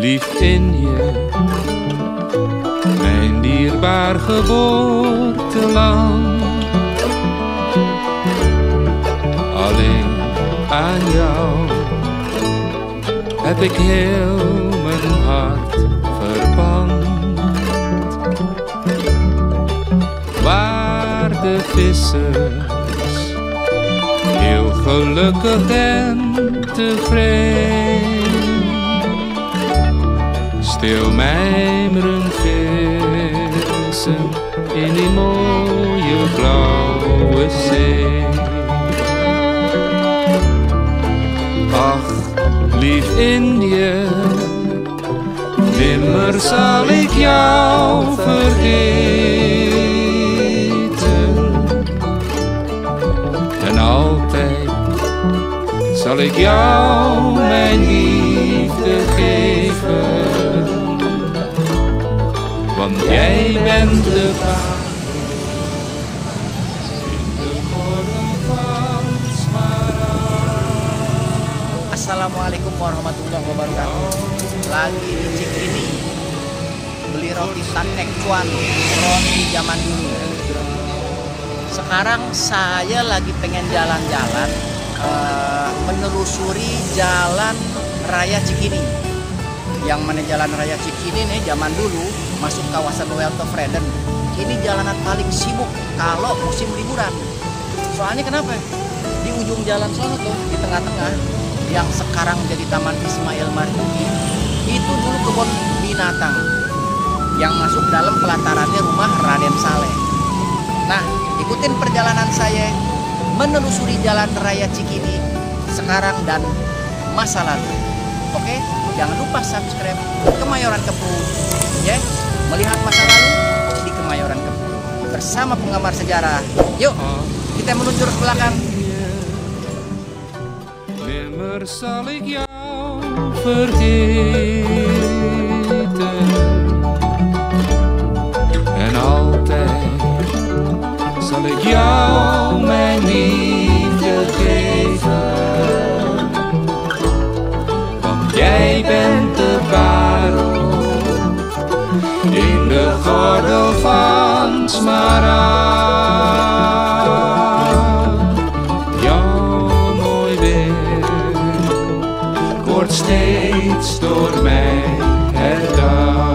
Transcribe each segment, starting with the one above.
lief in je, mijn dierbaar geboorteland. Alleen aan jou heb ik heel mijn hart verpand. Waar de vissers heel gelukkig en tevreden stil mijmeren vissen in die mooie blauwe zee. Ach, lief Indië, nimmer zal ik jou vergeten. En altijd zal ik jou mijn liefde geven, want jij bent de baan in de gordel van smaragd. Assalamualaikum warahmatullahi wabarakatuh. Lagi di Cikini, beli roti tanek cuan, roti zaman dulu. Sekarang saya lagi pengen jalan-jalan, menelusuri jalan raya Cikini. Yang mana jalan raya Cikini nih zaman dulu masuk kawasan Raden. Ini jalanan paling sibuk kalau musim liburan. Soalnya kenapa? Di ujung jalan sana tuh, di tengah-tengah, yang sekarang jadi Taman Ismail Marzuki, itu dulu Kebun Binatang yang masuk dalam pelatarannya Rumah Raden Saleh. Nah, ikutin perjalanan saya menelusuri jalan raya Cikini sekarang dan masa lalu. Oke, jangan lupa subscribe Kemayoran Kebun, ya. Melihat masa lalu di Kemayoran Kebun bersama penggemar sejarah. Yuk, kita meluncur ke belakang. Nimmer zal ik jou vergeten. En altijd zal ik jou mijn liefde geven. Want jij bent de parel in de gordel van smaragd. Jouw mooi weer wordt steeds door mij herdacht.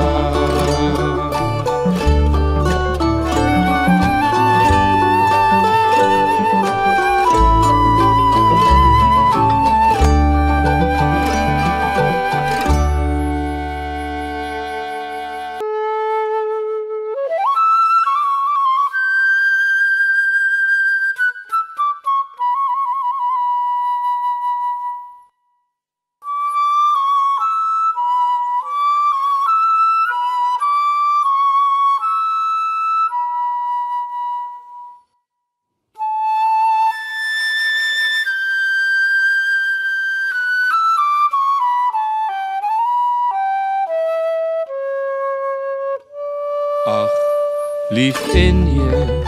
Ach, lief Indië,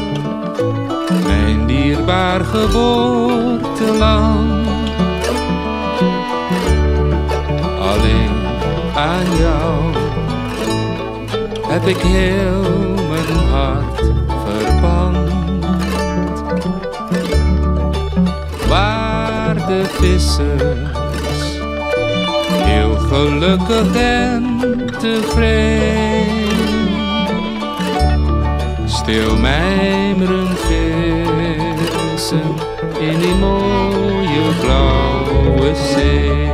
mijn dierbaar geboorteland. Alleen aan jou heb ik heel mijn hart verpand. Waar de vissers heel gelukkig en tevreden stil mijmeren vissen in die mooie blauwe zee.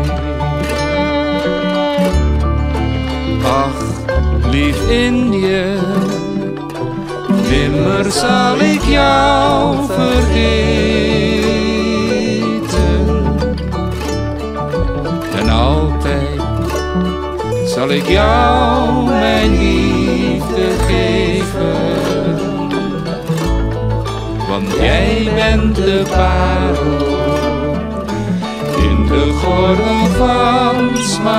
Ach, lief Indië, nimmer zal ik jou vergeten. En altijd zal ik jou mijn liefde geven. Want jij bent de parel in de gordel van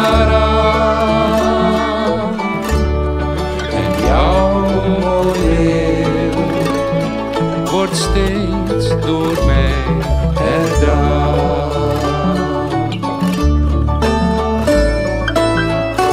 smaragd. En jouw mooi weer wordt steeds door mij herdacht.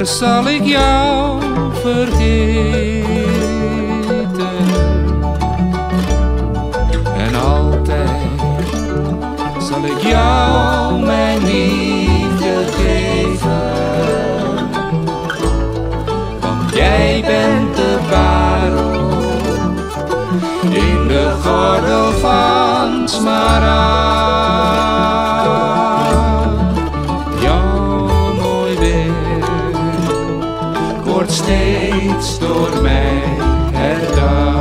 zal ik jou vergeten. En altijd zal ik jou mijn liefde geven. Want jij bent de parel in de gordel van smaragd. Jouw mooi werk wordt steeds door mij herdacht.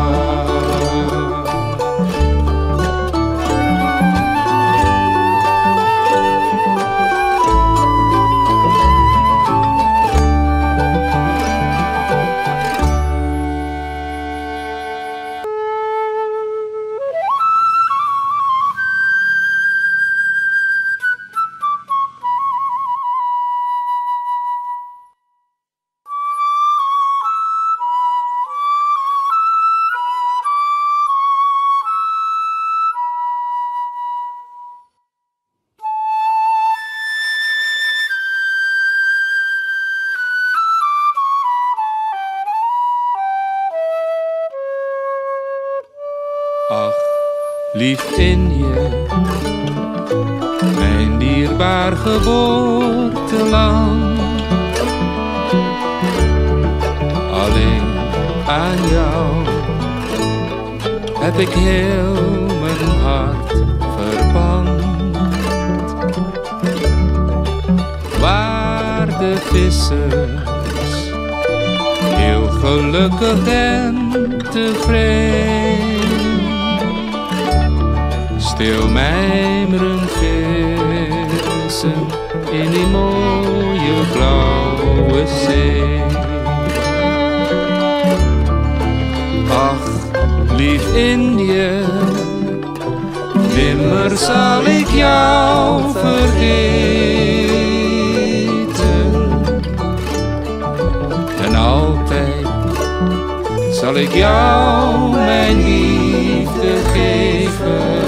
Ach, lief in je, mijn dierbaar geboorteland. Alleen aan jou heb ik heel mijn hart verpand. Waar de vissers heel gelukkig en tevreden stil mijmeren vissen in die mooie blauwe zee. Ach, lief Indië, nimmer zal ik jou vergeten. En altijd zal ik jou mijn liefde geven.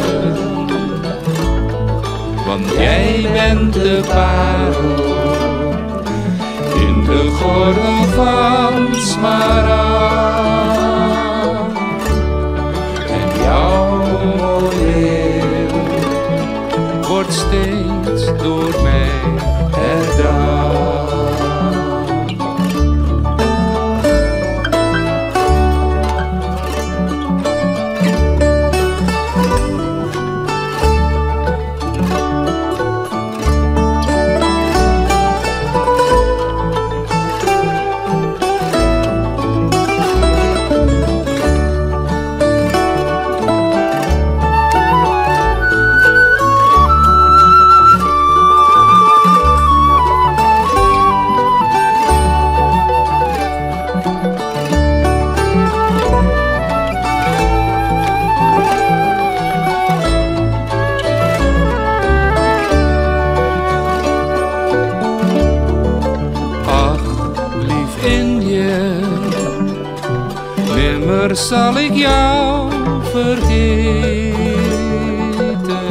Want jij bent de parel in de gordel van smaragd. En jouw mooi leven wordt steeds door mij herdacht. Nimmer zal ik jou vergeten.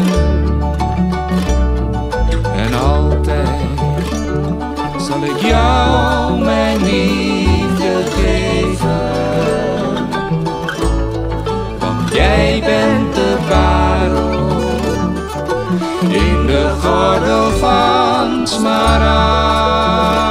En altijd zal ik jou mijn liefde geven. Want jij bent de parel in de gordel van smaragd.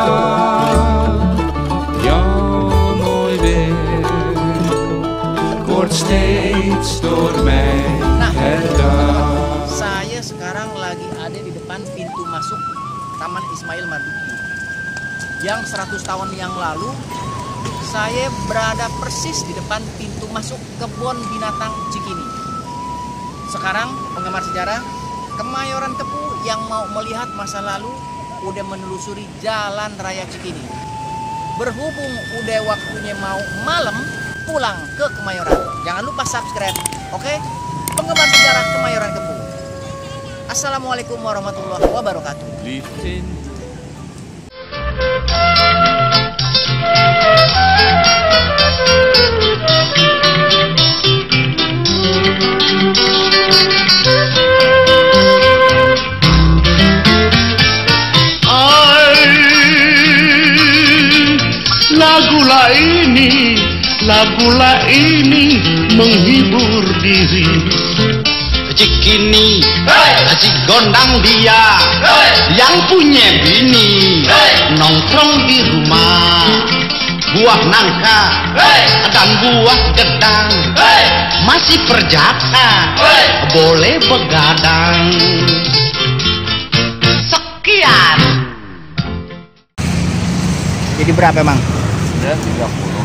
Steeds door mij herdacht. Saya sekarang lagi ada di depan pintu masuk Taman Ismail Marzuki. Yang 100 tahun yang lalu saya berada persis di depan pintu masuk Kebun Binatang Cikini. Sekarang penggemar sejarah Kemayoran Kepu yang mau melihat masa lalu udah menelusuri jalan raya Cikini. Berhubung udah waktunya mau malam, pulang ke Kemayoran. Jangan lupa subscribe, oke? Penggemar sejarah Kemayoran Kepu. Assalamualaikum warahmatullahi wabarakatuh. I lagulah ini menghibur diri. Cikini, Cik gondang dia, yang punya bini, nongkrong di rumah. Buah nangka dan buah gedang, masih perjaka, boleh begadang. Sekian. Jadi berapa, Mang? Sudah 30.